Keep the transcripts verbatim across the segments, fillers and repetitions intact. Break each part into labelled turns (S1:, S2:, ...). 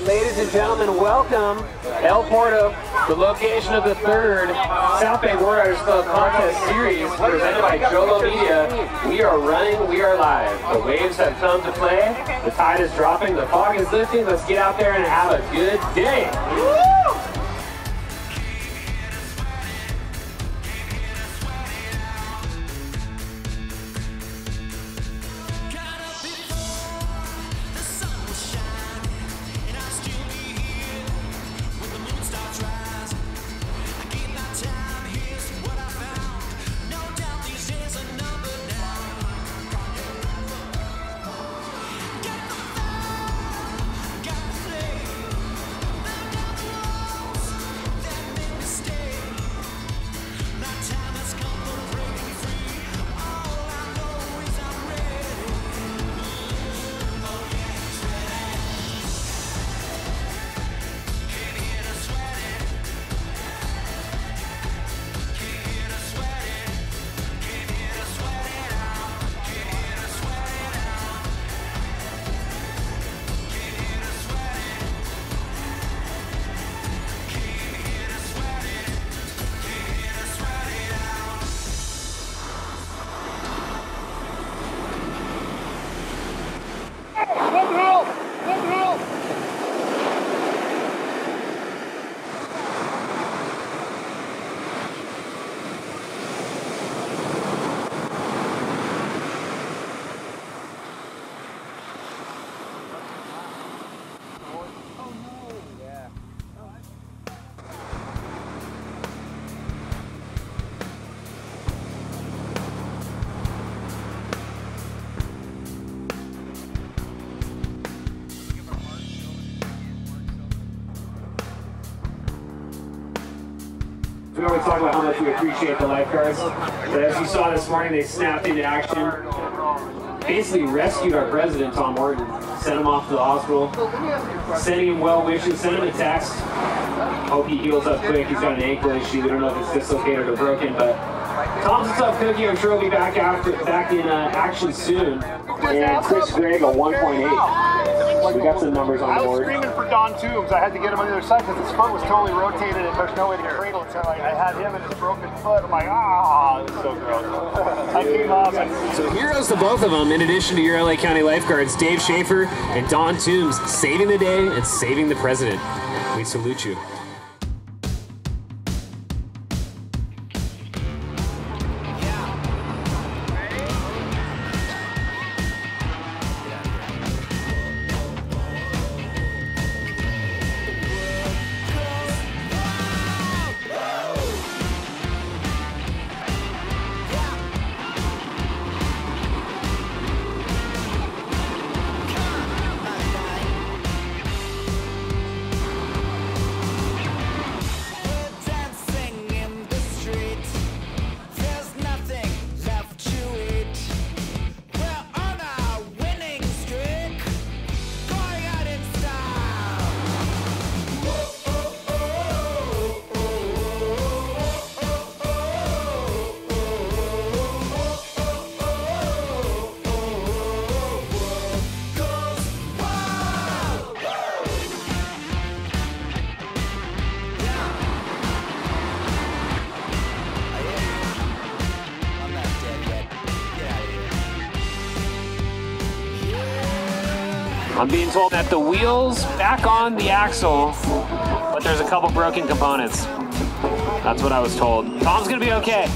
S1: ladies and gentlemen, welcome El Porto, the location of the third South Bay Warriors Club Contest Series presented by Jolo Media. We are running, we are live. The waves have come to play, the tide is dropping, the fog is lifting. Let's get out there and have a good day. We always talk about how much we appreciate the lifeguards, but as you saw this morning, they snapped into action, basically rescued our president, Tom Horton, sent him off to the hospital, sending him well wishes, sent him a text. Hope he heals up quick. He's got an ankle issue. We don't know if it's dislocated or broken, but Tom's a tough cookie. I'm sure he'll be back after back in uh, action soon. And Chris Gregg a one point eight. We got some numbers on the board.
S2: I was screaming for Don Toombs. I had to get him on the other side because his foot was totally rotated and there's no way to cradle it. So like, I had him and his broken foot. I'm like, ah, this is so gross. I came off. And
S1: so heroes to both of them, in addition to your L A County lifeguards, Dave Schaefer and Don Toombs, saving the day and saving the president. We salute you. I'm being told that the wheel's back on the axle, but there's a couple broken components. That's what I was told. Tom's gonna be okay.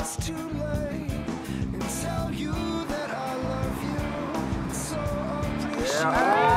S3: it's too late and tell you that I love you. So appreciate
S2: Yeah.